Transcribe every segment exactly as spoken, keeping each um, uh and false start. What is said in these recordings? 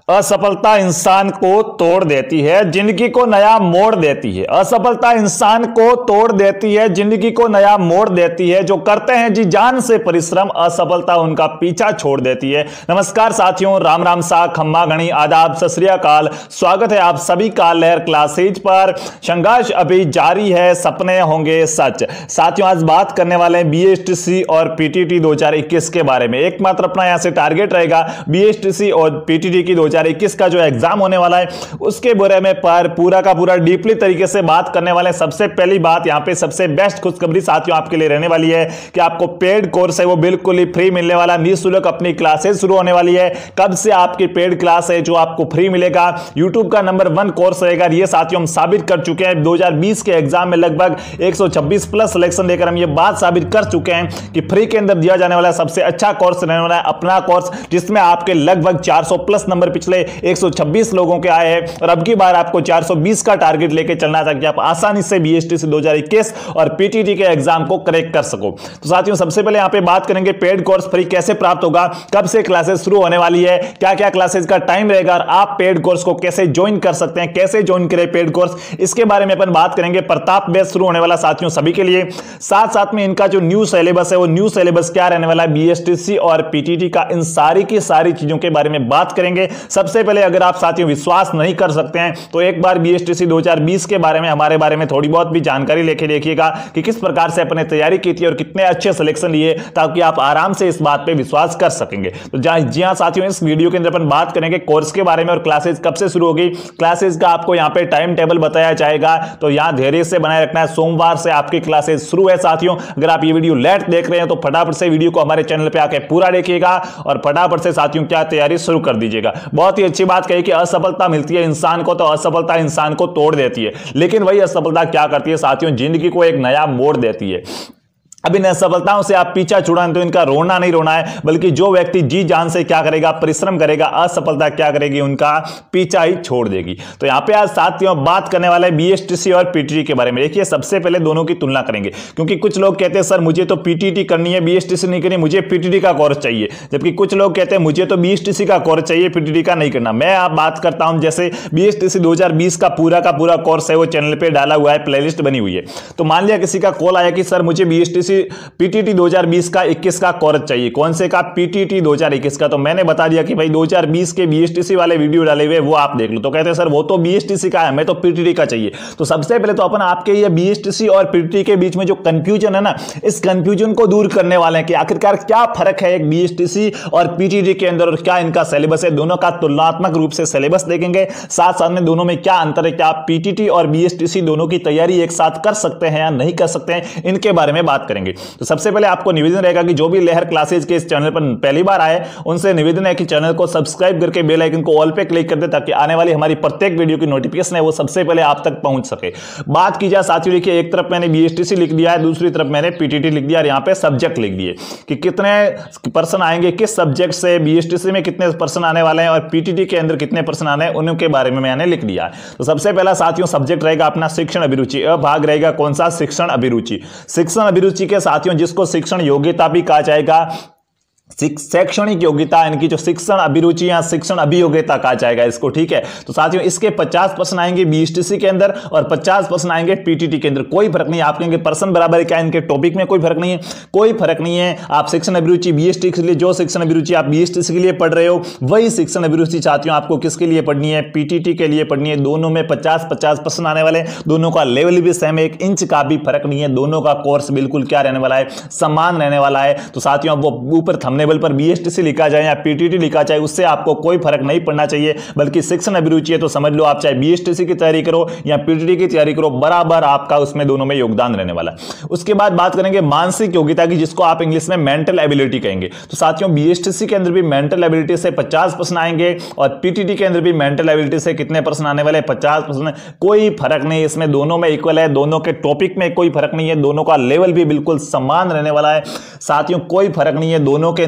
असफलता इंसान को तोड़ देती है, जिंदगी को नया मोड़ देती है। असफलता इंसान को तोड़ देती है, जिंदगी को नया मोड़ देती है। जो करते हैं जी जान से परिश्रम, असफलता उनका पीछा छोड़ देती है। नमस्कार साथियों, राम राम सा खम्मा गणी आदाब सत श्री अकाल। स्वागत है आप सभी का लहर क्लासेज पर। संघर्ष अभी जारी है, सपने होंगे सच। साथियों आज बात करने वाले हैं बीएसटीसी और पीटीटी दो हज़ार इक्कीस के बारे में। एकमात्र अपना यहां से टारगेट रहेगा बीएसटीसी और पीटीटी की दो हज़ार इक्कीस का जो एग्जाम होने वाला है उसके बारे में पर पूरा का पूरा डीपली तरीके से बात करने वाले हैं। सबसे पहली बात यहां पे सबसे बेस्ट खुशखबरी साथियों आपके लिए रहने वाली है कि आपको पेड कोर्स है वो बिल्कुल ही फ्री मिलने वाला, निःशुल्क अपनी क्लासेस शुरू होने वाली है। कब से आपकी पेड क्लास है जो आपको फ्री मिलेगा, यूट्यूब का नंबर वन कोर्स रहेगा। ये साथियों हम साबित कर चुके हैं दो हज़ार बीस के एग्जाम में लगभग एक सौ छब्बीस प्लस सिलेक्शन लेकर हम ये बात साबित कर चुके हैं कि फ्री के अंदर दिया जाने वाला सबसे अच्छा कोर्स रहने वाला है अपना कोर्स, जिसमें आपके लगभग चार सौ प्लस नंबर पिछले एक सौ छब्बीस लोगों के आए हैं और अब की बार आपको चार सौ बीस का टारगेट लेके चलना ताकि आप आसानी से बीएसटीसी दो हज़ार इक्कीस और पीटीटी के एग्जाम को क्रैक कर सको। तो साथियों सबसे पहले यहां पे बात करेंगे पेड कोर्स फ्री कैसे प्राप्त होगा, कब से क्लासेस शुरू होने वाली है, क्या क्या क्लासेस का टाइम रहेगा और आप पेड कोर्स को कैसे ज्वाइन कर सकते हैं, कैसे ज्वाइन करें पेड कोर्स, इसके बारे में अपन बात करेंगे। प्रताप बैच शुरू होने वाला साथियों सभी के लिए। साथ साथ में इनका जो न्यू सिलेबस है वो न्यू सिलेबस क्या रहने वाला है बीएसटीसी और पीटीटी का, इन सारी की सारी चीजों के बारे में बात करेंगे। सबसे पहले अगर आप साथियों विश्वास नहीं कर सकते हैं तो एक बार बीएसटीसी दो हज़ार बीस के बारे में हमारे बारे में थोड़ी बहुत भी जानकारी लेके देखिएगा कि किस प्रकार से अपने तैयारी की थी और कितने अच्छे सिलेक्शन लिए, ताकि आप आराम से इस बात पे विश्वास कर सकेंगे। तो जी हां साथियों, इस वीडियो के अंदर अपन बात करेंगे कोर्स के बारे में और क्लासेस कब से शुरू होगी। क्लासेस का आपको यहां पे टाइम टेबल बताया जाएगा, तो यहां धैर्य से बनाए रखना है। सोमवार से आपकी क्लासेस शुरू है साथियों। अगर आप ये वीडियो लेट देख रहे हैं तो फटाफट से वीडियो को हमारे चैनल पे आके पूरा देखिएगा और फटाफट से साथियों क्या तैयारी शुरू कर दीजिएगा। बहुत ही अच्छी बात कही कि असफलता मिलती है इंसान को तो असफलता इंसान को तोड़ देती है, लेकिन वही असफलता क्या करती है साथियों, जिंदगी को एक नया मोड़ देती है। अब इन असफलताओं से आप पीछा छुड़ाएं तो इनका रोना नहीं रोना है, बल्कि जो व्यक्ति जी जान से क्या करेगा, परिश्रम करेगा, असफलता क्या करेगी, उनका पीछा ही छोड़ देगी। तो यहां पे आज साथियों बात करने वाले हैं बीएसटीसी और पीटीटी के बारे में। देखिए सबसे पहले दोनों की तुलना करेंगे, क्योंकि कुछ लोग कहते हैं सर मुझे तो पीटीटी करनी है, बीएसटीसी नहीं करनी, मुझे पीटीटी का कोर्स चाहिए। जबकि कुछ लोग कहते हैं मुझे तो बीएसटीसी का कोर्स चाहिए, पीटीटी का नहीं करना। मैं आप बात करता हूं जैसे बीएसटीसी दो हज़ार बीस का पूरा का पूरा कोर्स है वो चैनल पे डाला हुआ है, प्लेलिस्ट बनी हुई है। तो मान लिया किसी का कॉल आया कि सर मुझे बीएसटीसी पीटीटी दो हज़ार बीस का इक्कीस का कोर्स चाहिए। कौन से का? पीटीटी दो हज़ार इक्कीस का। तो मैंने बता दिया कि भाई दो हज़ार बीस के बीएसटीसी वाले वीडियो डाले हुए वो आप देख लो। तो कहते हैं सर वो तो बीएसटीसी का है, मैं तो पीटीटी का चाहिए। तो सबसे पहले तो अपन आपके ये बीएसटीसी और पीटीटी के बीच में जो कंफ्यूजन है ना, इस कंफ्यूजन को दूर करने वाले हैं कि आखिरकार क्या फर्क है एक बीएसटीसी और पीटीटी के अंदर और क्या इनका सिलेबस है। दोनों का तुलनात्मक रूप से सिलेबस देखेंगे, साथ साथ में दोनों में क्या अंतर है, क्या आप पीटीटी और बीएसटीसी दोनों की तैयारी एक साथ कर सकते हैं या नहीं कर सकते हैं, इनके बारे में बात करेंगे। तो सबसे पहले आपको निवेदन रहेगा कि जो भी लहर क्लासेज के इस चैनल पर पहली बार आए उनसे निवेदन है कि चैनल को सब्सक्राइब करके बेल आइकन को ऑल पे क्लिक कर दे, ताकि आने वाली हमारी प्रत्येक वीडियो की नोटिफिकेशन है वो सबसे पहले आप तक पहुंच सके। बात की जाए साथियों, देखिए एक तरफ मैंने बीएसटीसी लिख दिया है, दूसरी तरफ मैंने पीटीटी लिख दिया और यहां पे सब्जेक्ट लिख दिए कि कितने पर्सन आएंगे किस सब्जेक्ट से, बीएसटीसी में कितने पर्सन आने वाले हैं और पीटीटी के अंदर कितने पर्सन आने हैं, उनके बारे में मैंने लिख दिया है। तो सबसे पहला साथियों सब्जेक्ट रहेगा अपना शिक्षण अभिरुचि। अ भाग रहेगा कौन सा? शिक्षण अभिरुचि। शिक्षण अभिरुचि के साथियों जिसको शिक्षण योग्यता भी कहा जाएगा, शैक्षणिक योग्यता इनकी जो शिक्षण अभिरुचि या शिक्षण अभियोग्यता कहा जाएगा इसको, ठीक है। तो साथियों इसके पचास परसेंट आएंगे बीएसटीसी के अंदर और पचास परसेंट आएंगे पीटीटी के अंदर। कोई फर्क नहीं, आप कहेंगे पर्सन बराबर क्या, इनके टॉपिक में कोई फर्क नहीं है, कोई फर्क नहीं है। आप शिक्षण अभिरुचि बीएसटी के लिए जो शिक्षण अभिरुचि आप बीएसटीसी के लिए पढ़ रहे हो वही शिक्षण अभिरुचि साथियों आपको किसके लिए पढ़नी है, पीटीटी के लिए पढ़नी है। दोनों में पचास पचास परसेंट आने वाले, दोनों का लेवल भी सेम है, एक इंच का भी फर्क नहीं है, दोनों का कोर्स बिल्कुल क्या रहने वाला है, समान रहने वाला है। तो साथियों अब वो ऊपर थंबनेल पर बीएसटीसी लिखा जाए या पीटीटी लिखा जाए उससे आपको कोई फर्क नहीं पड़ना चाहिए, बल्कि शिक्षण अभिरुचि है तो समझ लो आप चाहे बीएसटीसी की तैयारी करो या पीटीटी की तैयारी करो, बराबर आपका उसमें दोनों में योगदान रहने वाला है। उसके बाद बात करेंगे मानसिक योग्यता की, जिसको आप इंग्लिश में मेंटल एबिलिटी कहेंगे। तो साथियों बीएसटीसी के अंदर भी मेंटल एबिलिटी से पचास परसेंट आएंगे और पीटीटी के अंदर भी मेंटल एबिलिटी से कितने परसेंट आने वाले? पचास परसेंट। कोई फर्क नहीं, इसमें दोनों में इक्वल है, दोनों के टॉपिक में कोई फर्क नहीं है, दोनों का लेवल भी बिल्कुल समान रहने वाला है। साथियों कोई फर्क नहीं है, दोनों के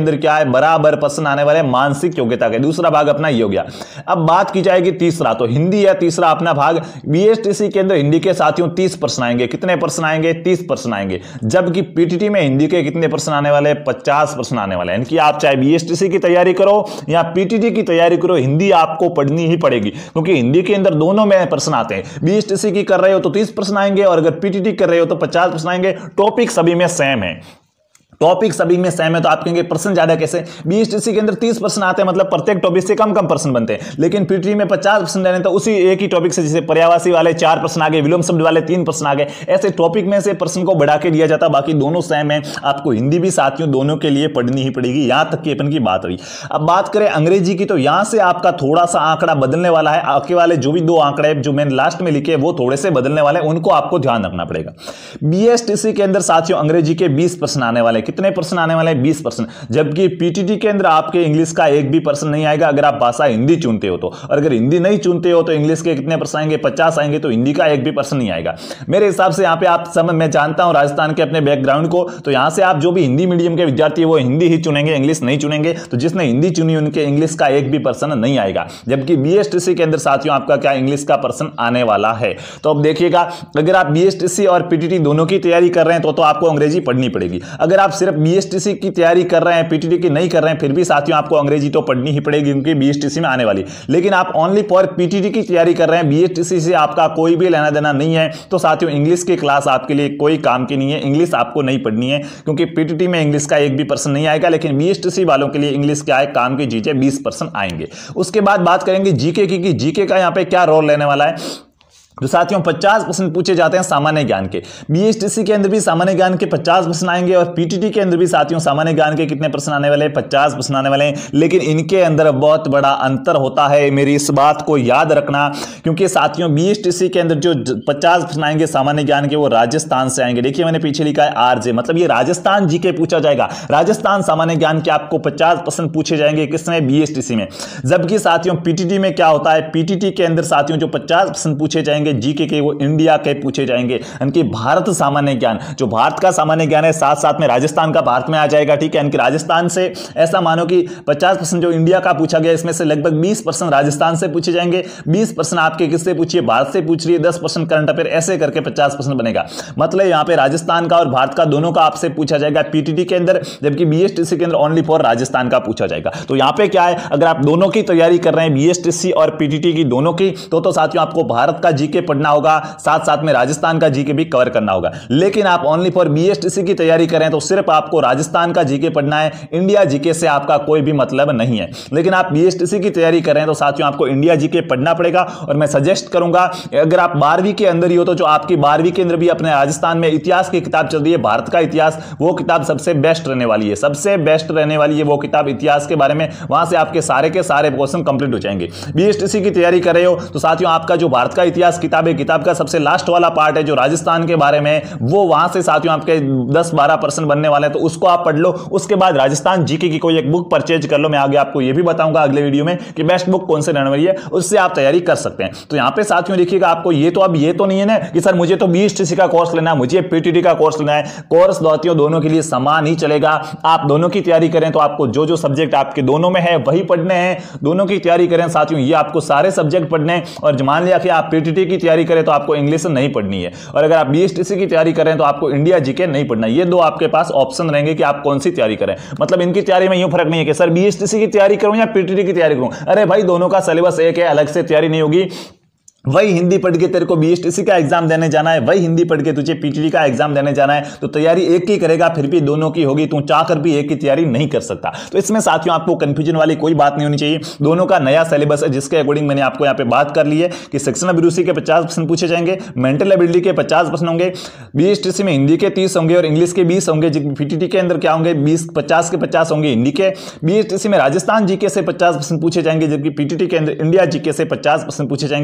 अंदर क्या है, बराबर प्रश्न आने वाले मानसिक योग्यता के। दूसरा भाग अपना ये हो गया। अब बात की जाएगी तीसरा, तो हिंदी है तीसरा अपना भाग। बीएसटीसी के अंदर हिंदी के साथियों तीस प्रश्न आएंगे। कितने प्रश्न आएंगे? तीस प्रश्न आएंगे। जबकि पीटीटी में हिंदी के कितने प्रश्न आने वाले? पचास प्रश्न आने वाले हैं। यानी कि आप चाहे बीएसटीसी की तैयारी करो या पीटीटी की तैयारी करो, हिंदी आपको पढ़नी ही पड़ेगी, क्योंकि हिंदी के अंदर दोनों में प्रश्न आते हैं। बीएसटीसी की कर रहे हो तो तीस प्रश्न आएंगे और अगर पीटीटी कर रहे हो तो पचास प्रश्न आएंगे। टॉपिक सभी में सेम है, टॉपिक सभी में सेम है। तो आप कहेंगे प्रश्न ज्यादा कैसे? बीएसटीसी के अंदर तीस प्रश्न आते हैं, मतलब प्रत्येक टॉपिक से कम कम प्रश्न बनते हैं, लेकिन पीटीटी में पचास प्रश्न रहने तो उसी एक ही टॉपिक से, जैसे पर्यायवाची वाले चार प्रश्न आ गए, विलोम शब्द वाले तीन प्रश्न आ गए, ऐसे टॉपिक में से प्रश्न को बढ़ा के दिया जाता। बाकी दोनों सेम है। आपको हिंदी भी साथियों दोनों के लिए पढ़नी ही पड़ेगी। यहां तक की अपन की बात रही। अब बात करें अंग्रेजी की, तो यहां से आपका थोड़ा सा आंकड़ा बदलने वाला है। आगे वाले जो भी दो आंकड़े जो मैंने लास्ट में लिखे वो थोड़े से बदलने वाले, उनको आपको ध्यान रखना पड़ेगा। बीएसटीसी के अंदर साथियों अंग्रेजी के बीस प्रश्न आने वाले। कितने प्रश्न आने वाले? बीस परसेंट। जबकि पीटीटी के अंदर आपके इंग्लिश का एक भी प्रश्न नहीं आएगा अगर आप भाषा हिंदी चुनते हो तो। और अगर हिंदी नहीं चुनते हो तो इंग्लिश के कितने प्रश्न आएंगे? पचास आएंगे। तो हिंदी का एक भी प्रश्न नहीं आएगा मेरे हिसाब से। यहां पे आप समझ, मैं जानता हूं राजस्थान के अपने बैकग्राउंड को, तो यहां से आप जो भी हिंदी मीडियम के विद्यार्थी है वो हिंदी ही चुनेंगे, इंग्लिश नहीं चुनेंगे। तो जिसने हिंदी चुनी उनके इंग्लिश का एक भी प्रश्न नहीं आएगा। जबकि बीएसटीसी के अंदर साथियों आपका क्या इंग्लिश का प्रश्न आने वाला है। तो अब देखिएगा, अगर आप बीएसटीसी और पीटीटी दोनों की तैयारी कर रहे हैं तो, तो आपको अंग्रेजी पढ़नी पड़ेगी। अगर आप सिर्फ बीएसटीसी की तैयारी कर रहे हैं, पीटीटी की नहीं कर रहे हैं, फिर भी साथियों आपको अंग्रेजी तो पढ़नी ही पड़ेगी क्योंकि बीएसटीसी में आने वाली। लेकिन आप ओनली फॉर पीटीटी की तैयारी कर रहे हैं, बीएसटीसी से आपका कोई भी लेना देना नहीं है, तो साथियों इंग्लिश की क्लास आपके लिए कोई काम की नहीं है। इंग्लिश आपको नहीं पढ़नी है क्योंकि पीटीटी में इंग्लिश का एक भी प्रश्न नहीं आएगा, लेकिन बीएसटीसी वालों के लिए इंग्लिश क्या है, काम की चीजें बीस परसेंट आएंगे। उसके बाद बात करेंगे जीके की, कि जीके का यहां पे क्या रोल लेने वाला है। तो साथियों पचास प्रश्न पूछे जाते हैं सामान्य ज्ञान के। बीएसटीसी के अंदर भी सामान्य ज्ञान के पचास प्रश्न आएंगे और पीटीटी के अंदर भी साथियों सामान्य ज्ञान के कितने प्रश्न आने वाले हैं? पचास प्रश्न आने वाले हैं। लेकिन इनके अंदर बहुत बड़ा अंतर होता है, मेरी इस बात को याद रखना, क्योंकि साथियों बीएसटीसी के अंदर जो पचास प्रश्न आएंगे सामान्य ज्ञान के वो राजस्थान से आएंगे। देखिए मैंने पीछे लिखा है आरजे, मतलब ये राजस्थान जीके पूछा जाएगा। राजस्थान सामान्य ज्ञान के आपको पचास प्रश्न पूछे जाएंगे, किसमें? बीएसटीसी में। जबकि साथियों पीटीटी में क्या होता है, पीटीटी के अंदर साथियों जो पचास प्रश्न पूछे जाएंगे जीके के वो इंडिया के पूछे जाएंगे, यानी भारत सामान्य ज्ञान, जो भारत का सामान्य ज्ञान है, साथ साथ में राजस्थान का भारत में आ जाएगा। ठीक है, यानी राजस्थान से ऐसा मानो कि पचास परसेंट जो इंडिया का पूछा गया, इसमें से लगभग बीस परसेंट राजस्थान से पूछे जाएंगे, बीस परसेंट आपके किससे पूछिए, भारत से पूछ रही है, दस परसेंट करंट अफेयर, ऐसे करके पचास परसेंट बनेगा। मतलब यहां पे राजस्थान का और भारत का दोनों का आपसे पूछा जाएगा पीटीटी के अंदर, जबकि बीएसटीसी के अंदर ओनली फॉर राजस्थान का पूछा जाएगा। तो यहां पे क्या है, अगर आप दोनों की तैयारी कर रहे हैं, बीएसटीसी और पीटीटी की दोनों की, तो तो साथियों आपको भारत का जीके पढ़ना होगा, साथ साथ में राजस्थान का जीके भी कवर करना होगा। लेकिन आप ओनली फॉर बीएसटीसी की तैयारी करें तो सिर्फ आपको राजस्थान का जीके पढ़ना है, इंडिया जीके से आपका कोई भी मतलब नहीं है। लेकिन आप बीएसटीसी की तैयारी करें तो साथियों आपको इंडिया जीके पढ़ना पड़ेगा। और मैं सजेस्ट करूंगा, अगर आप बारहवीं के अंदर ही हो तो जो आपकी बारहवीं के अंदर भी अपने राजस्थान में इतिहास की किताब चल रही है, भारत का इतिहास, वो किताब सबसे बेस्ट रहने वाली है, सबसे बेस्ट रहने वाली है वो किताब इतिहास के बारे में। वहां से आपके सारे के सारे क्वेश्चन कंप्लीट हो जाएंगे। बीएसटीसी की तैयारी कर रहे हो तो साथियों आपका जो भारत का इतिहास किताब है, किताब का सबसे लास्ट वाला पार्ट है जो राजस्थान के बारे में, वो वहां से साथियों आपके दस बारह परसेंट बनने वाले हैं, तो उसको आप पढ़ लो। उसके बाद राजस्थान जीके की कोई एक बुक परचेज कर लो। मैं आगे आपको ये भी बताऊंगा अगले वीडियो में कि बेस्ट बुक कौन से रहने वाली है, उससे आप तैयारी कर सकते हैं। तो यहां पे साथियों देखिएगा, आपको ये तो अब ये तो नहीं है ना कि सर मुझे तो बीएसटीसी का कोर्स लेना है, मुझे पीटीटी का कोर्स लेना है। कोर्स साथियों दोनों के लिए समान ही चलेगा। आप दोनों की तैयारी करें तो आपको जो जो सब्जेक्ट आपके दोनों में है वही पढ़ने हैं। दोनों की तैयारी करें साथियों, ये आपको सारे सब्जेक्ट पढ़ने हैं। और मान लिया कि आप पीटीटी की तैयारी करें तो आपको इंग्लिश नहीं पढ़नी है, और अगर आप बीएसटीसी की तैयारी करें तो आपको इंडिया जीके नहीं पढ़ना। ये दो आपके पास ऑप्शन रहेंगे कि आप कौन सी तैयारी करें। मतलब इनकी तैयारी में यूं फर्क नहीं है कि सर बीएसटीसी की तैयारी करूं या पीटीटी की तैयारी करूं। अरे भाई दोनों का सिलेबस एक है, अलग से तैयारी नहीं होगी। वही हिंदी पढ़ के तेरे को बीएसटीसी का एग्जाम देने जाना है, वही हिंदी पढ़ के तुझे पीटीटी का एग्जाम देने जाना है, तो तैयारी एक की करेगा, फिर भी दोनों की होगी। तू चाहकर भी एक की तैयारी नहीं कर सकता। तो इसमें साथियों आपको कंफ्यूजन वाली कोई बात नहीं होनी चाहिए। दोनों का नया सिलेबस है, जिसके अकॉर्डिंग मैंने आपको यहाँ पे बात कर ली है कि सेक्शन ऑफ ब्यूरोसी के पचास प्रश्न पूछे जाएंगे, मेंटल एबिलिटी के पचास प्रश्न होंगे, बीएसटीसी में हिंदी के तीस होंगे और इंग्लिश के बीस होंगे। पीटीटी के अंदर क्या होंगे, बीस पचास के पचास होंगे हिंदी के। बीएसटीसी में राजस्थान जीके से पचास प्रश्न पूछे जाएंगे, जबकि पीटीटी के अंदर इंडिया जीके से पचास प्रश्न पूछे जाएंगे। ये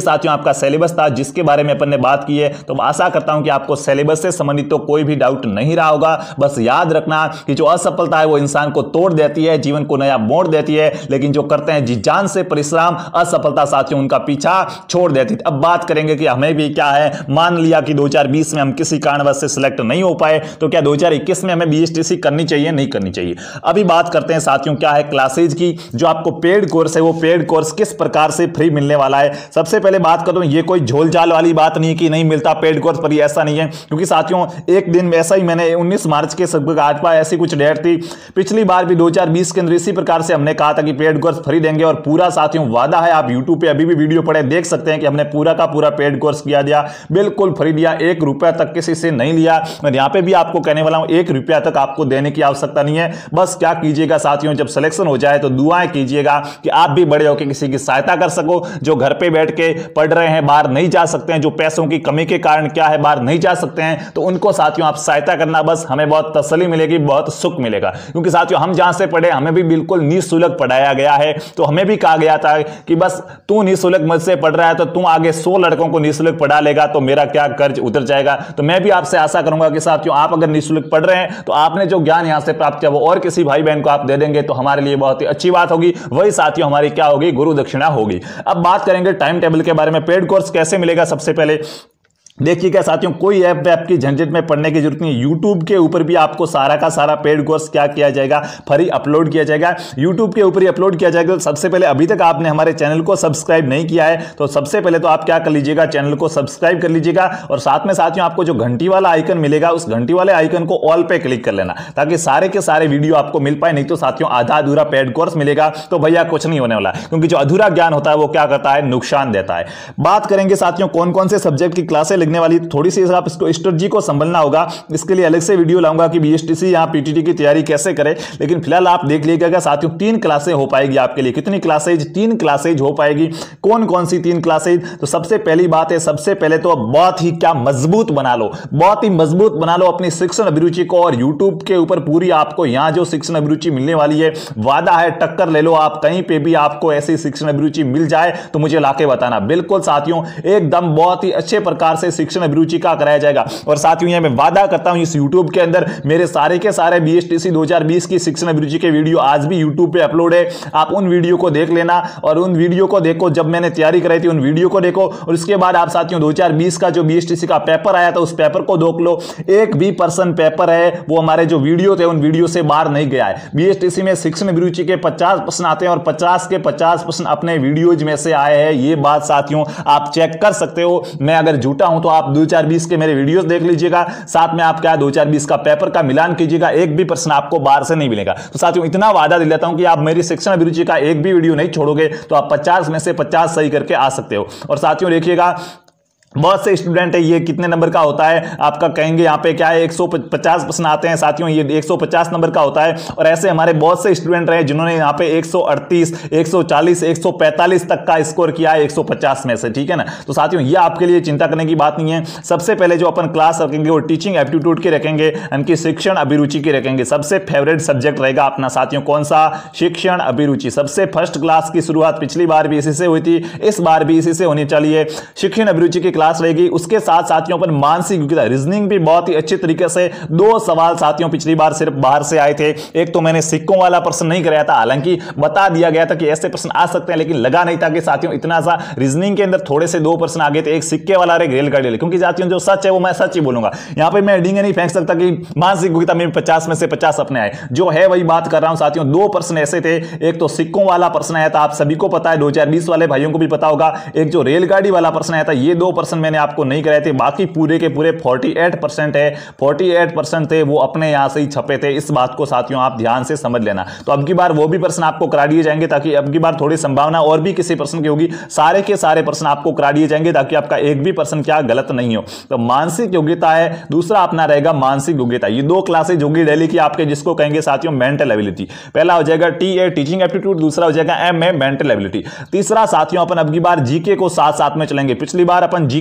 साथियों आपका सिलेबस था जिसके बारे में अपन ने बात की है। तो आशा करता हूं कि आपको सिलेबस से संबंधित तो कोई भी डाउट नहीं रहा होगा। बस याद रखना कि जो असफलता है वो इंसान को तोड़ देती है, जीवन को नया मोड़ देती है, लेकिन जो करते हैं जी जान से परिश्रम, असफलता साथियों उनका पीछा छोड़ देती है। अब बात करेंगे कि हमें भी क्या है, मान लिया कि दो हज़ार बीस में हम किसी कारणवश से सिलेक्ट नहीं हो पाए, तो क्या दो हज़ार इक्कीस में हमें बीएसटीसी करनी चाहिए, नहीं करनी चाहिए। अभी बात करते हैं साथियों क्या है क्लासेज की। जो आपको पेड कोर्स है वो पेड कोर्स किस प्रकार से फ्री मिलने वाला है। सबसे पहले बात करूं, ये कोई झोलझाल वाली बात नहीं है कि नहीं मिलता पेड कोर्स पर, ऐसा नहीं है, क्योंकि साथियों एक दिन ऐसा ही मैंने उन्नीस मार्च के सब आज पास ऐसी कुछ डेट थी, पिछली बार भी दो हज़ार बीस के अंदर इसी प्रकार से हमने कहा था कि पेड कोर्स फ्री देंगे, और पूरा साथियों वादा है। आप यूट्यूब पे अभी भी वीडियो पड़े देख सकते हैं कि हमने पूरा का पूरा पेड कोर्स किया दिया, बिल्कुल फ्री दिया, एक रुपया तक किसी से नहीं लिया। और यहां पे भी आपको कहने वाला हूं एक रुपया तक आपको देने की आवश्यकता नहीं है। बस क्या कीजिएगा साथियों, जब सिलेक्शन हो जाए तो दुआएं कीजिएगा कि आप भी बड़े होकर किसी की सहायता कर सको। जो घर पे बैठ के पढ़ रहे हैं, बाहर नहीं जा सकते हैं, जो पैसों की कमी के कारण क्या है बाहर नहीं जा सकते हैं, तो उनको साथियों आप सहायता करना, बस हमें बहुत तसल्ली मिलेगी, बहुत सुख मिलेगा। क्योंकि साथियों हम जहां से पढ़े हमें भी बिल्कुल निःशुल्क पढ़ाया गया है। तो हमें भी कहा गया था कि बस तू निःशुल्क मुझसे पढ़ रहा है तो तू आगे सौ लड़कों को निःशुल्क पढ़ा लेगा तो मेरा क्या कर्ज उतर जाएगा। तो मैं भी आपसे आशा करूंगा कि साथियों आप अगर निःशुल्क पढ़ रहे हैं तो आपने जो ज्ञान यहां से प्राप्त किया वो और किसी भाई बहन को आप दे देंगे तो हमारे लिए बहुत ही अच्छी बात होगी। वही साथियों हमारी क्या होगी, गुरु दक्षिणा होगी। अब बात करेंगे टाइम टेबल के बारे में। पेड कोर्स कैसे मिलेगा, सबसे पहले देखिएगा साथियों, कोई ऐप ऐप की झंझट में पढ़ने की जरूरत नहीं। यूट्यूब के ऊपर भी आपको सारा का सारा पेड कोर्स क्या किया जाएगा, फ्री अपलोड किया जाएगा, यूट्यूब के ऊपर ही अपलोड किया जाएगा। तो सबसे पहले अभी तक आपने हमारे चैनल को सब्सक्राइब नहीं किया है तो सबसे पहले तो आप क्या कर लीजिएगा, चैनल को सब्सक्राइब कर लीजिएगा, और साथ में साथियों आपको जो घंटी वाला आइकन मिलेगा उस घंटी वाले आइकन को ऑल पे क्लिक कर लेना, ताकि सारे के सारे वीडियो आपको मिल पाए। नहीं तो साथियों आधा अधूरा पेड कोर्स मिलेगा तो भैया कुछ नहीं होने वाला, क्योंकि जो अधूरा ज्ञान होता है वो क्या करता है, नुकसान देता है। बात करेंगे साथियों कौन कौन से सब्जेक्ट की क्लासें लगने वाली, थोड़ी सी आप इसको स्ट्रेटजी को संभलना होगा। इसके लिए अलग से वीडियो लाऊंगा कि बीएसटीसी यहां पीटीटी की तैयारी कैसे करें। लेकिन फिलहाल आप देख लीजिएगा साथियों तीन क्लासें हो पाएगी आपके लिए। कितनी क्लासेज, तीन क्लासेज हो पाएगी। कौन कौन सी तीन क्लासेज, तो सबसे पहली बात है, सबसे पहले तो बहुत ही क्या मजबूत बना लो, बहुत ही मजबूत बना लो अपनी शिक्षण अभिरुचि को, और यूट्यूब के ऊपर पूरी आपको यहां जो शिक्षण अभिरुचि मिलने वाली है, वादा है टक्कर ले लो आप। कहीं पे भी आपको ऐसी शिक्षण अभिरुचि मिल जाए तो मुझे लाके बताना। बिल्कुल साथियों एकदम बहुत ही अच्छे प्रकार से शिक्षण अभिरुचि का कराया जाएगा। और साथियों ये मैं वादा करता हूं इस YouTube के अंदर मेरे सारे के सारे बीएसटीसी दो हज़ार बीस की शिक्षण अभिरुचि के वीडियो आज भी YouTube पे अपलोड है। आप उन वीडियो को देख लेना, और उन वीडियो को देखो जब मैंने तैयारी कराई थी उन वीडियो को देखो, और उसके बाद आप साथियों दो हज़ार बीस का जो बीएसटीसी का पेपर आया था उस पेपर को देख लो। एक भी पर्सन पेपर है वो हमारे जो वीडियो थे उन वीडियो से बाहर नहीं गया है। बीएसटीसी में शिक्षण अभिरुचि के पचास प्रश्न आते हैं और पचास के पचास प्रश्न अपने वीडियोज में से आए हैं। ये बात साथियों आप चेक कर सकते हो। मैं अगर झूठा हूं तो आप दो हज़ार बीस के मेरे वीडियोस देख लीजिएगा, साथ में आप क्या दो हज़ार बीस का पेपर का मिलान कीजिएगा, एक भी प्रश्न आपको बाहर से नहीं मिलेगा। तो साथियों इतना वादा दे लेता हूं कि आप मेरी शिक्षण अभिरुचि का एक भी वीडियो नहीं छोड़ोगे तो आप पचास में से पचास सही करके आ सकते हो। और साथियों देखिएगा बहुत से स्टूडेंट है, ये कितने नंबर का होता है आपका, कहेंगे यहाँ पे क्या है एक सौ पचास प्रश्न आते हैं साथियों, ये एक सौ पचास नंबर का होता है। और ऐसे हमारे बहुत से स्टूडेंट रहे जिन्होंने यहाँ पे एक सौ अड़तीस, एक सौ चालीस, एक सौ पैंतालीस तक का स्कोर किया है एक सौ पचास में से, ठीक है ना। तो साथियों ये आपके लिए चिंता करने की बात नहीं है। सबसे पहले जो अपन क्लास रखेंगे वो टीचिंग एप्टीट्यूड की रखेंगे, उनकी शिक्षण अभिरुचि की रखेंगे। सबसे फेवरेट सब्जेक्ट रहेगा अपना साथियों कौन सा, शिक्षण अभिरुचि। सबसे फर्स्ट क्लास की शुरुआत पिछली बार भी इसी से हुई थी, इस बार भी इसी से होनी चाहिए। शिक्षण अभिरुचि की क्लास रहेगी। उसके साथ साथियों पर मानसिक योग्यता, रीजनिंग भी बहुत ही अच्छे तरीके से, दो सवाल साथियों पिछली बार सिर्फ बाहर से आए थे। एक तो मैंने सिक्कों वाला प्रश्न नहीं कराया था, हालांकि बता दिया गया था कि ऐसे प्रश्न आ सकते हैं, लेकिन लगा नहीं था कि साथियों इतना सा रीजनिंग के अंदर थोड़े से दो प्रश्न आ गए थे, एक सिक्के वाला और एक रेलगाड़ी वाला। क्योंकि साथियों जो सच है वो मैं सच ही बोलूंगा, यहां पे मैं डींगे नहीं फेंक सकता कि मानसिक योग्यता में पचास में से पचास अपने आए। जो है वही बात कर रहा हूं साथियों। दो प्रश्न ऐसे थे, एक तो सिक्कों वाला प्रश्न आया था, आप सभी को पता है, दो हजार बीस वाले भाइयों को भी पता होगा। एक जो रेलगाड़ी वाला प्रश्न आया था, ये दो प्रश्न मैंने आपको नहीं कराए थे। बाकी पूरे के पूरे अड़तालीस परसेंट है, अड़तालीस परसेंट थे वो अपने यहां से ही छपे थे। इस बात को साथियों आप ध्यान से समझ लेना। तो अब की बार वो भी प्रश्न आपको करा दिए जाएंगे, ताकि अब की बार थोड़ी संभावना और भी किसी प्रश्न की होगी। सारे के सारे प्रश्न आपको करा दिए जाएंगे ताकि आपका एक भी प्रश्न क्या गलत नहीं हो। तो मानसिक योग्यता है, दूसरा अपना रहेगा मानसिक योग्यता। ये दो क्लासेज होगी डेली की आपके, जिसको कहेंगे साथियों मेंटल एबिलिटी। पहला हो जाएगा टी ए टीचिंग एप्टीट्यूड, दूसरा हो जाएगा एम ए मेंटल एबिलिटी। तीसरा साथियों अपन अब की बार जीके को साथ साथ में चलेंगे। पिछली बार अपन जीके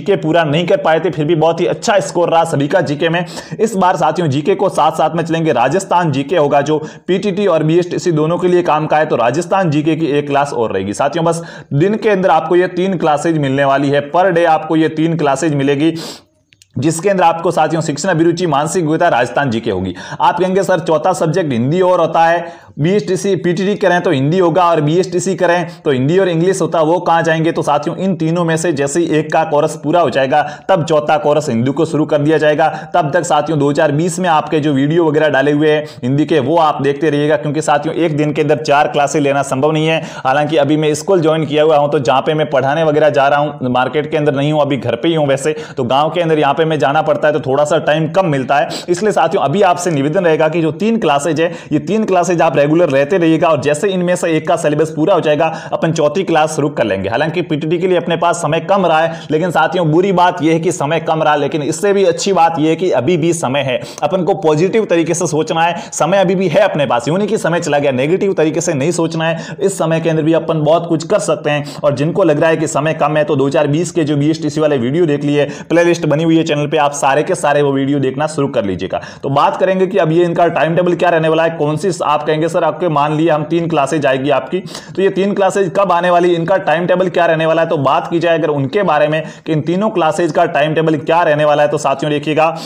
जीके पूरा नहीं कर पाए थे, फिर भी बहुत ही अच्छा स्कोर रहा सभी का जीके में। इस बार साथियों जीके को साथ साथ में चलेंगे, राजस्थान जीके होगा जो पीटीटी और बीएसटीसी दोनों के लिए काम का है, तो राजस्थान जीके की एक क्लास और रहेगी साथियों। बस दिन के अंदर आपको ये तीन क्लासेज मिलने वाली है, पर डे आपको ये तीन क्लासेज मिलेगी, जिसके अंदर आपको साथियों शिक्षण अभिरुचि, मानसिक योग्यता, राजस्थान जीके होगी। आप कहेंगे सर चौथा सब्जेक्ट हिंदी और होता है, बीएसटीसी पीटीटी करें तो हिंदी होगा और बीएसटीसी करें तो हिंदी और इंग्लिश होता है, वो कहां जाएंगे? तो साथियों इन तीनों में से जैसे ही एक का कोर्स पूरा हो जाएगा तब चौथा कोर्स हिंदी को शुरू कर दिया जाएगा। तब तक साथियों दो हज़ार बीस में आपके जो वीडियो वगैरह डाले हुए हैं हिंदी के वो आप देखते रहिएगा, क्योंकि साथियों एक दिन के अंदर चार क्लासेस लेना संभव नहीं है। हालांकि अभी मैं स्कूल ज्वाइन किया हुआ हूं, तो जहां पे मैं पढ़ाने वगैरह जा रहा हूं, मार्केट के अंदर नहीं हूं, अभी घर पे ही हूं वैसे, तो गांव के अंदर यहां पे मैं जाना पड़ता है तो थोड़ा सा टाइम कम मिलता है। इसलिए साथियों अभी आपसे निवेदन रहेगा कि जो तीन क्लासेज है ये तीन क्लासेज आप रेगुलर रहते रहिएगा, और जैसे इनमें से एक का सिलेबस पूरा हो जाएगा अपन चौथी क्लास शुरू कर लेंगे। हालांकि पीटीटी के लिए अपने पास समय कम रहा है, लेकिन साथियों बुरी बात यह है कि समय कम रहा, लेकिन इससे भी अच्छी बात यह है कि अभी भी समय है। अपन को पॉजिटिव तरीके से सोचना है, समय अभी भी है अपने पास, यूं नहीं कि समय चला गया। नेगेटिव तरीके से नहीं सोचना है, इस समय के अंदर भी अपन बहुत कुछ कर सकते हैं। और जिनको लग रहा है कि समय कम है तो दो हज़ार बीस के जो बीएसटीसी वाले वीडियो देख लिए, प्लेलिस्ट बनी हुई है चैनल पे, आप सारे के सारे वो वीडियो देखना शुरू कर लीजिएगा। तो बात करेंगे कि अब ये इनका टाइम टेबल क्या रहने वाला है, कौन सी आप कहेंगे सर आपके मान लिए हम तीन क्लासेज आएगी आपकी, तो ये तीन क्लासेज कब आने वाली, इनका टाइम टेबल क्या रहने वाला है। तो बात की जाए अगर उनके बारे में कि इन तीनों क्लासेज का टाइम टेबल क्या रहने वाला है, तो साथियों देखिएगा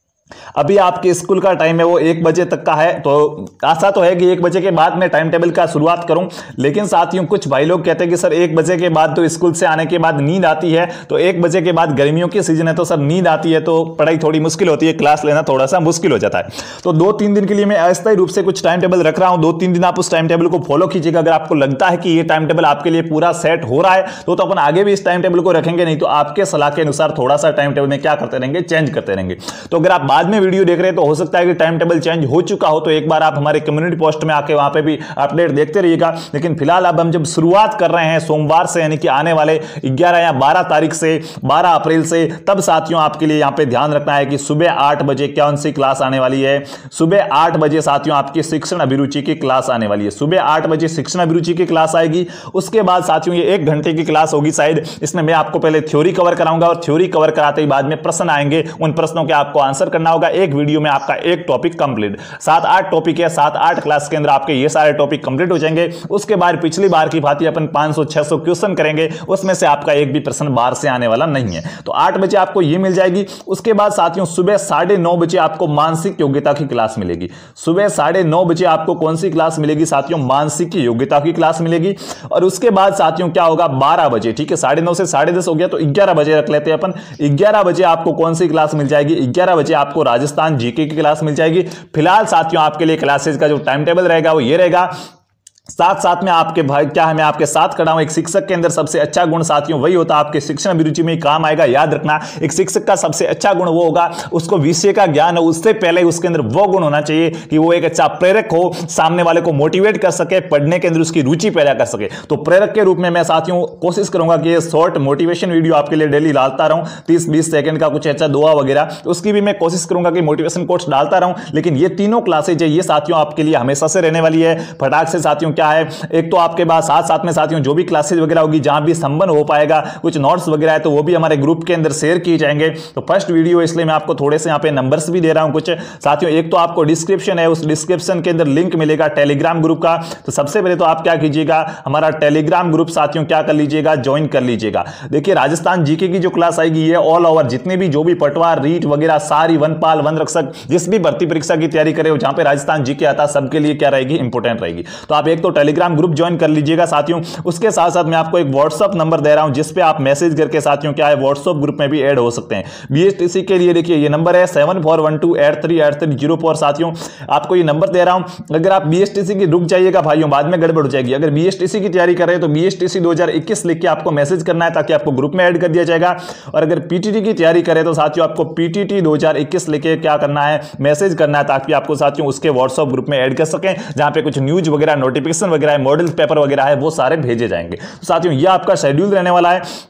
अभी आपके स्कूल का टाइम है वो एक बजे तक का है, तो आशा तो है कि एक बजे के बाद मैं टाइम टेबल का शुरुआत करूं। लेकिन साथियों कुछ भाई लोग कहते हैं कि सर एक बजे के बाद तो स्कूल से आने के बाद नींद आती है, तो एक बजे के बाद गर्मियों की सीजन है तो सर नींद आती है, तो पढ़ाई थोड़ी मुश्किल होती है, क्लास लेना थोड़ा सा मुश्किल हो जाता है। तो दो तीन दिन के लिए मैं अस्थायी रूप से कुछ टाइम टेबल रख रहा हूं, दो तीन दिन आप उस टाइम टेबल को फॉलो कीजिएगा। अगर आपको लगता है कि ये टाइम टेबल आपके लिए पूरा सेट हो रहा है तो, तो अपन आगे भी इस टाइम टेबल को रखेंगे, नहीं तो आपके सलाह के अनुसार थोड़ा सा टाइम टेबल में क्या करते रहेंगे, चेंज करते रहेंगे। तो अगर आप बाद में वीडियो देख रहे हैं तो हो सकता है कि टाइम टेबल चेंज हो चुका हो, तो एक बार आप हमारे कम्युनिटी पोस्ट में आके वहां पे भी अपडेट देखते रहिएगा। लेकिन फिलहाल अब हम जब शुरुआत कर रहे हैं सोमवार से, यानी कि आने वाले ग्यारह या बारह तारीख से, बारह अप्रैल से, तब साथियों आपके लिए यहां पे ध्यान रखना है कि सुबह आठ बजे कौन सी क्लास आने वाली है। सुबह आठ बजे साथियों आपकी शिक्षण अभिरुचि की क्लास आने वाली है। सुबह आठ बजे शिक्षण अभिरुचि की क्लास आएगी। उसके बाद साथियों ये एक घंटे की क्लास होगी शायद, इसमें मैं आपको पहले थ्योरी कवर कराऊंगा और थ्योरी कवर कराते ही बाद में प्रश्न आएंगे, उन प्रश्नों के आपको आंसर करना होगा। एक वीडियो में आपका एक टॉपिक कंप्लीट, सात आठ टॉपिक है, सात आठ क्लास के अंदर आपके ये सारे टॉपिक कंप्लीट हो जाएंगे। उसके बाद पिछली बार की भांति अपन पाँच सौ छह सौ क्वेश्चन करेंगे, उसमें से आपका एक भी प्रश्न बाहर से आने वाला नहीं है। तो आठ बजे आपको ये मिल जाएगी। उसके बाद साथियों सुबह साढ़े नौ बजे आपको मानसिक योग्यता की क्लास मिलेगी। सुबह साढ़े नौ बजे आपको कौन सी क्लास मिलेगी साथियों? मानसिक योग्यता की क्लास मिलेगी। और उसके बाद साथियों क्या होगा, बारह बजे, ठीक है, साढ़े नौ से साढ़े दस हो गया तो ग्यारह बजे रख लेते हैं अपन। ग्यारह बजे आपको कौन सी क्लास मिल जाएगी? ग्यारह बजे आपको राजस्थान जीके की क्लास मिल जाएगी। फिलहाल साथियों आपके लिए क्लासेस का जो टाइम टेबल रहेगा वो ये रहेगा। साथ साथ में आपके भाई क्या है, मैं आपके साथ खड़ा हूं। एक शिक्षक के अंदर सबसे अच्छा गुण साथियों वही होता है, आपके शिक्षण अभिरुचि में काम आएगा, याद रखना। एक शिक्षक का सबसे अच्छा गुण वो होगा उसको विषय का ज्ञान हो, उससे पहले उसके अंदर वो गुण होना चाहिए कि वो एक अच्छा प्रेरक हो, सामने वाले को मोटिवेट कर सके, पढ़ने के अंदर उसकी रुचि पैदा कर सके। तो प्रेरक के रूप में मैं साथियों कोशिश करूंगा कि ये शॉर्ट मोटिवेशन वीडियो आपके लिए डेली डालता रहूं, तीस बीस सेकंड का कुछ अच्छा दुआ वगैरह, उसकी भी मैं कोशिश करूंगा कि मोटिवेशन कोर्स डालता रहूं। लेकिन ये तीनों क्लासेज है ये साथियों आपके लिए हमेशा से रहने वाली है। फटाक से साथियों क्या है, एक तो आपके पास साथ साथ में साथियों जो भी क्लासेज वगैरह होगी, जहां भी संबंध हो पाएगा, कुछ नोट्स वगैरह है तो वो भी हमारे ग्रुप के अंदर शेयर किए जाएंगे। तो फर्स्ट वीडियो इसलिए मैं आपको थोड़े से यहाँ पे नंबर्स भी दे रहा हूं कुछ साथियों। एक तो आपको डिस्क्रिप्शन है, उस डिस्क्रिप्शन के अंदर लिंक मिलेगा टेलीग्राम ग्रुप का। तो सबसे पहले तो आप क्या कीजिएगा, हमारा टेलीग्राम ग्रुप साथियों क्या कर लीजिएगा, ज्वाइन कर लीजिएगा। देखिए राजस्थान जीके की जो क्लास आएगी ये ऑल ओवर जितने भी जो भी पटवार रीट वगैरह सारी वनपाल वन रक्षक जिस भी भर्ती परीक्षा की तैयारी करे जहां पे राजस्थान जीके आता है सबके लिए क्या रहेगी, इंपोर्टेंट रहेगी। तो आप एक तो टेलीग्राम ग्रुप ज्वाइन कर लीजिएगा साथियों। उसके साथ साथ मैं आपको एक व्हाट्सएप नंबर दे रहा हूं जिस पे आप मैसेज करके साथियों क्या है व्हाट्सएप ग्रुप में भी ऐड हो सकते हैं। बीएसटीसी के लिए देखिए ये नंबर है seven four one two eight three eight three zero four. साथियों आपको ये नंबर दे रहा हूं, अगर आप बीएसटीसी की रुक जाइएगा भाइयों, बाद में गड़बड़ हो जाएगी। अगर बीएसटीसी की तैयारी कर रहे हैं तो बीएसटीसी दो हज़ार इक्कीस लिख के आपको मैसेज करना है ताकि आपको ग्रुप में ऐड कर दिया जाएगा। और अगर पीटीटी की तैयारी करें तो साथियों आपको पीटीटी दो हज़ार इक्कीस लिख के क्या करना है, मैसेज करना है ताकि आपको साथियों उसके व्हाट्सएप ग्रुप में ऐड कर सकें, जहां पे कुछ न्यूज वगैरह नोटिफिकेशन वगैरह मॉडल पेपर वगैरह है वो सारे भेजे जाएंगे। तो साथियों ये आपका शेड्यूल रहने वाला है।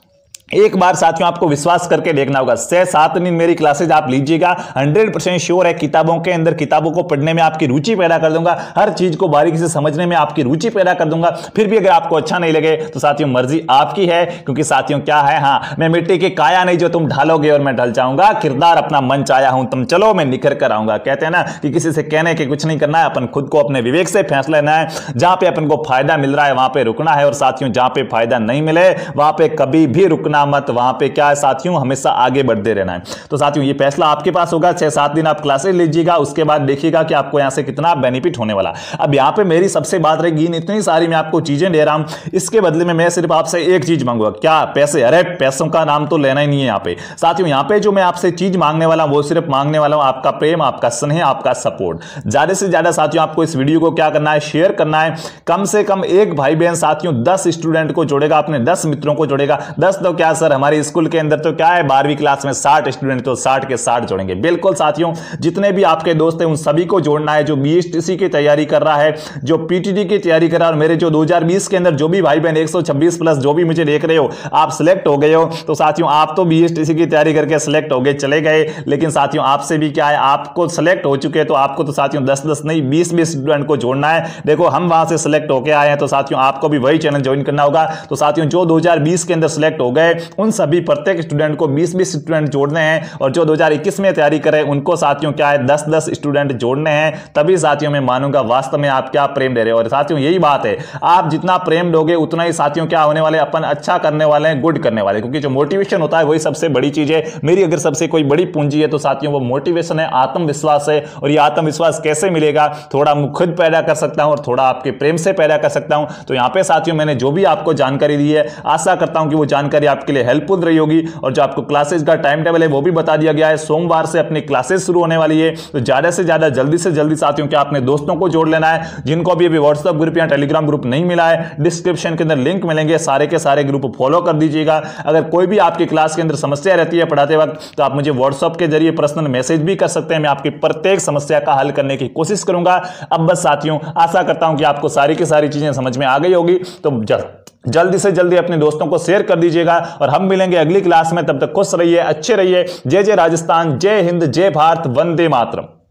एक बार साथियों आपको विश्वास करके देखना होगा। छह सात दिन मेरी क्लासेज आप लीजिएगा, हंड्रेड परसेंट श्योर है किताबों के अंदर, किताबों को पढ़ने में आपकी रुचि पैदा कर दूंगा, हर चीज को बारीकी से समझने में आपकी रुचि पैदा कर दूंगा। फिर भी अगर आपको अच्छा नहीं लगे तो साथियों मर्जी आपकी है, क्योंकि साथियों क्या है, हाँ मैं मिट्टी की काया नहीं जो तुम ढालोगे और मैं ढल जाऊंगा, किरदार अपना मन चाया हूं तुम चलो मैं निखर कर आऊंगा। कहते हैं ना कि किसी से कहने के कुछ नहीं करना है, अपन खुद को अपने विवेक से फैसला लेना है। जहां पे अपन को फायदा मिल रहा है वहां पे रुकना है, और साथियों जहां पे फायदा नहीं मिले वहां पे कभी भी रुकना मत, वहां पे क्या है साथियों हमेशा आगे बढ़ते रहना है। तो साथियों ये फैसला आपके पास होगा। छह सात दिन आप क्लासेस लीजिएगा, उसके बाद देखिएगा कि आपको यहां से कितना बेनिफिट होने वाला। अब यहां पे मेरी सबसे बात रहेगी, इतनी सारी मैं आपको चीजें दे रहा हूं, इसके बदले में मैं सिर्फ आपसे एक चीज मांगूंगा, क्या पैसे? अरे पैसों का नाम तो लेना ही नहीं है यहां पे साथियों। यहां पे जो मैं आपसे चीज मांगने वाला हूं वो सिर्फ मांगने वाला हूं आपका प्रेम, आपका स्नेह, आपका सपोर्ट। ज्यादा से ज्यादा साथियों आपको इस वीडियो को क्या करना है, शेयर करना है। कम से कम एक भाई बहन साथियों दस स्टूडेंट को जोड़ेगा, अपने दस मित्रों को जोड़ेगा। दस तो क्या सर, हमारे स्कूल के अंदर तो क्या है बारहवीं क्लास में साठ स्टूडेंट, तो साठ के साठ जोड़ेंगे। बिल्कुल साथियों, जितने भी आपके दोस्त हैं उन सभी को जोड़ना है, जो बीएसटीसी की तैयारी कर रहा है, जो पीटीटी की तैयारी कर रहा है, और मेरे जो दो हज़ार बीस के अंदर जो भी भाई बहन एक सौ छब्बीस प्लस जो भी मुझे देख रहे हो, आप सिलेक्ट हो गए हो, तो साथियों आप तो बीएसटीसी की तैयारी करके सिलेक्ट हो गए, चले गए, लेकिन साथियों आपसे भी क्या है, आपको सिलेक्ट हो चुके हैं, तो आपको तो साथियों दस दस नहीं बीस बीस स्टूडेंट को जोड़ना है। देखो हम वहां से सिलेक्ट होकर आए हैं, तो साथियों आपको भी वही चैनल ज्वाइन करना होगा। तो साथियों जो दो हज़ार बीस के अंदर सिलेक्ट हो गए उन सभी प्रत्येक स्टूडेंट को बीस बीस स्टूडेंट जोड़ने हैं, और जो दो हज़ार इक्कीस में तैयारी करें उनको साथियों क्या है दस दस स्टूडेंट जोड़ने हैं। तभी साथियों मैं मानूंगा वास्तव में आप क्या प्रेम दे रहे हो। और साथियों यही बात है, आप जितना प्रेम दोगे उतना ही साथियों क्या होने वाले, अपन अच्छा करने वाले हैं, गुड करने वाले, क्योंकि जो मोटिवेशन होता है वही सबसे बड़ी चीज है। मेरी अगर सबसे कोई बड़ी पूंजी है तो साथियों वो मोटिवेशन है, आत्मविश्वास है। और ये आत्मविश्वास कैसे मिलेगा, थोड़ा खुद पैदा कर सकता हूं और थोड़ा आपके प्रेम से पैदा कर सकता हूं। तो यहां पे साथियों मैंने जो भी आपको जानकारी दी है, आशा करता हूं कि वो जानकारी आपके लिए हेल्पफुल रही होगी। और जो आपको क्लासेस का टाइम टेबल है वो भी बता दिया गया है, सोमवार से अपनी क्लासेस शुरू होने वाली है। तो ज्यादा से ज्यादा जल्दी से जल्दी साथियों क्या अपने दोस्तों को जोड़ लेना है। जिनको भी अभी व्हाट्सएप ग्रुप या टेलीग्राम ग्रुप नहीं मिला है, डिस्क्रिप्शन के अंदर लिंक मिलेंगे, सारे के सारे ग्रुप फॉलो कर दीजिएगा। अगर कोई भी आपकी क्लास के अंदर समस्या रहती है पढ़ाते वक्त, तो आप मुझे व्हाट्सएप के जरिए पर्सनल मैसेज भी कर सकते हैं, मैं आपकी प्रत्येक समस्या का हल करने की कोशिश करूंगा। अब बस साथियों आशा करता हूं कि आपको सारी की सारी चीजें समझ में आ गई होगी। तो जल्दी से जल्दी अपने दोस्तों को शेयर कर दीजिएगा, और हम मिलेंगे अगली क्लास में। तब तक खुश रहिए, अच्छे रहिए। जय जय राजस्थान, जय हिंद, जय भारत, वंदे मातरम।